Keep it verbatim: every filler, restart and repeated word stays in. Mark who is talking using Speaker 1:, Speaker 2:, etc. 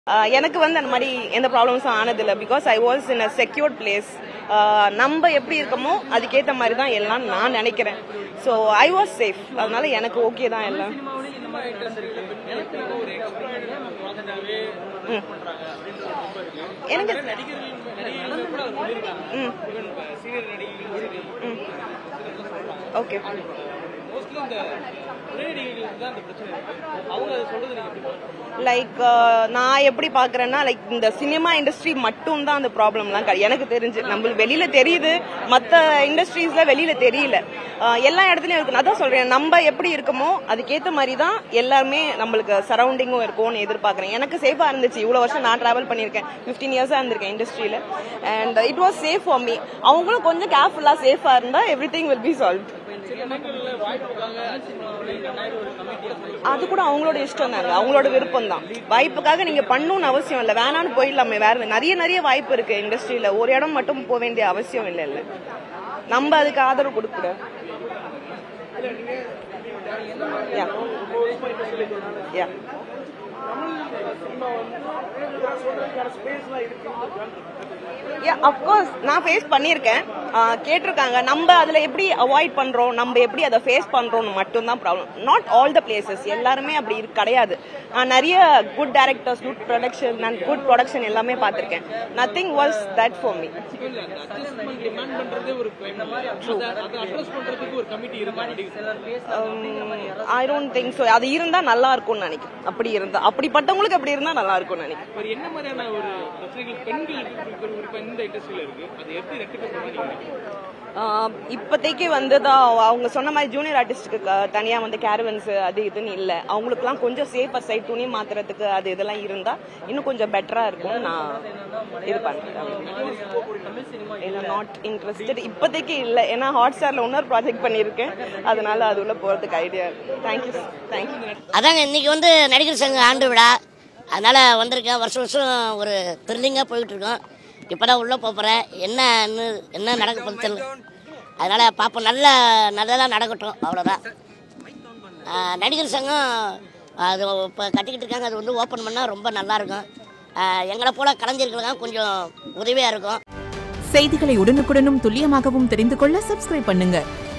Speaker 1: எனக்கு வந்து அந்த மாதிரி எந்த ப்ராப்ளம்ஸும் ஆனதில்லை. Because I was in a secured place. நம்ம எப்படி இருக்கமோ அதுக்கேற்ற மாதிரி தான் எல்லாம் நான் நினைக்கிறேன். So I was safe. அதனால எனக்கு ஓகே தான் எல்லாம். எனக்கு ம் ஓகே லைக் நான் எப்படி பாக்குறேன்னா லைக் இந்த சினிமா இண்டஸ்ட்ரி மட்டும் தான் அந்த ப்ராப்ளம்லாம் எனக்கு தெரிஞ்சு. நம்மளுக்கு வெளியில தெரியுது, மற்ற இண்டஸ்ட்ரீஸ்ல வெளியில தெரியல. எல்லா இடத்துலயும் இருக்கு. நான் தான் சொல்றேன், நம்ம எப்படி இருக்கமோ அதுக்கேற்ற மாதிரி தான் எல்லாருமே நம்மளுக்கு சரௌண்டிங்கும் இருக்கும்னு எதிர்பார்க்கறேன். எனக்கு சேஃபா இருந்துச்சு. இவ்வளவு வருஷம் நான் டிராவல் பண்ணியிருக்கேன், பிப்டீன் இயர்ஸா இருந்திருக்கேன் இண்டஸ்ட்ரியில. And it was safe for me. அவங்களும் கொஞ்சம் கேர்ஃபுல்லா சேஃபா இருந்தா everything will be solve. அது கூட அவங்களோட இஷ்டம் தாங்க, அவங்களோட விருப்பம் தான். வாய்ப்புக்காக நீங்க பண்ணணும்னு அவசியம் இல்லை, வேணான்னு போயிடலாமே. வேற நிறைய நிறைய வாய்ப்பு இருக்கு இண்டஸ்ட்ரியில. ஒரு இடம் மட்டும் போக வேண்டிய அவசியம் இல்லை. இல்ல நம்ம அதுக்கு ஆதரவு கொடுக்கூடாது. அப்கோர்ஸ் நான் ஃபேஸ் பண்ணியிருக்கேன். கேட்டிருக்காங்க நம்ம அதுல எப்படி அவாய்ட் பண்றோம், நம்ம எப்படி அதை ஃபேஸ் பண்றோம்னு மட்டும் தான் problem. Not all the places எல்லாருமே அப்படி கிடையாது. நான் நிறைய good directors, good production and good production எல்லாமே பார்த்திருக்கேன். Nothing was that for me. I don't think so. அது இருந்தா நல்லா இருக்கும்னு நினைக்கிறேன். அப்படி இருந்தா, அப்படிப்பட்டவங்களுக்கு அப்படி இருந்தா நல்லா இருக்கும்னு நினைக்கிறேன். இப்போதைக்கு வந்து தான் அவங்க சொன்ன மாதிரி ஜூனியர் ஆர்டிஸ்டுக்கு தனியா வந்து கேரவன்ஸ் அது இதுன்னு இல்லை. அவங்களுக்குலாம் கொஞ்சம் சேஃபர் சைட் துணி மாத்துறதுக்கு அது இதெல்லாம் இருந்தா இன்னும் கொஞ்சம் பெட்டரா இருக்கும். நான் இது பண்றேன். நாட் இன்ட்ரெஸ்டட் இப்போதைக்கு இல்லை. ஏன்னா ஹாட் ஸ்டார்ல இன்னொரு ப்ராஜெக்ட் பண்ணியிருக்கேன், அதனால அது உள்ள போறதுக்கு ஐடியா. Thank you thank you.
Speaker 2: அதாங்க இன்னைக்கு வந்து நடிகர் சங்க ஆண்டு விழா, அதனால வந்திருக்கேன். வருஷம் வருஷம் ஒரு த்ரில்லிங்காக போயிட்டு இருக்கோம். இப்போதான் உள்ளே போகிறேன். என்ன என்ன நடக்க போகுது தெரியல, அதனால் பார்ப்போம். நல்ல நல்லதாக நடக்கட்டும், அவ்வளோதான். நடிகர் சங்கம் அது இப்போ கட்டிக்கிட்டு இருக்காங்க. அது வந்து ஓப்பன் பண்ணால் ரொம்ப நல்லாயிருக்கும். எங்களை போல் கலைஞர்களுக்கு கொஞ்சம் உதவியாக இருக்கும்.
Speaker 3: செய்திகளை உடனுக்குடனும் துல்லியமாகவும் தெரிந்து கொள்ள சப்ஸ்கிரைப் பண்ணுங்கள்.